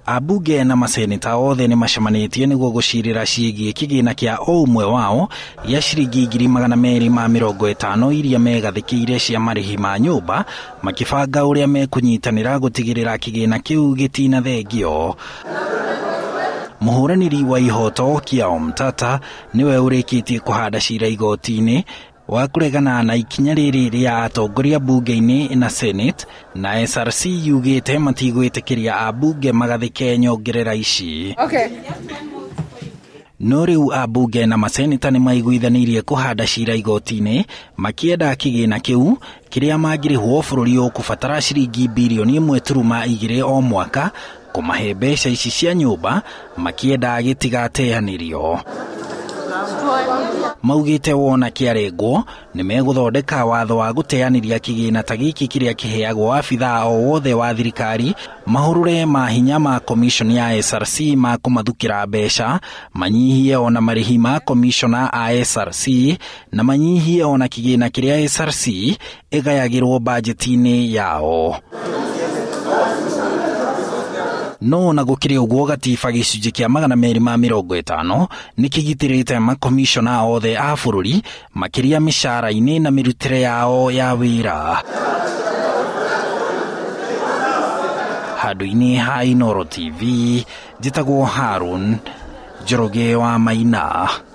Ambunge na maseneta othe ni macemanĩtie nĩguo gũcirĩra ciĩgiĩ kigina kia umwe wao ya ciringi 250 iria megathikire cia marĩhi ma nyumba, makibanga ũrĩa mekũnyitanĩra gũtigĩrĩra kigina kĩu gĩtina thengio. Mũhũranĩri wa ihoto Kiao Mtata niwe ũrĩkĩtie kũhanda cira igoti-ini wa kuregana na ikinya rĩrĩ rĩa atongoria bunge-inĩ na Senate, na SRC yugĩte matigwĩtĩkĩria ambunge magathike nyongerera ici. No rĩu ambunge na maseneta nĩ maiguithanirie kũhanda cira igoti-ini makĩenda kigina kĩu kĩrĩa mangĩrĩhwo bũrũri ũkũbatara ciringi bilioni 1.2 o mwaka kũmahe mbeca ici cia nyumba, makĩenda gĩtigateyanirio. Maugite wona kĩarengwo nĩ megũthondeka watho wa gũteyaniria kigina ta gĩkĩ kĩrĩa kĩheagwo abithaa o wothe wa thirikari, mahũrũre mahinya ma komiconi ya SRC ma kũmathukĩra mbeca, manyihie ona marĩhi ma komicona a SRC, na manyihie ona kigina kĩrĩa SRC ĩgayagĩrwo bajeti-inĩ yao. No na gũkĩrĩ ũguo gatiba gĩcunjĩ kĩa 250 nĩ kĩgitĩrĩte makomicona othe a bũrũri makĩria micara-inĩ na mĩrutĩre yao ya wira. Handũ-inĩ ha Inooro TV, njĩtagwo Harun Njoroge wa Maina.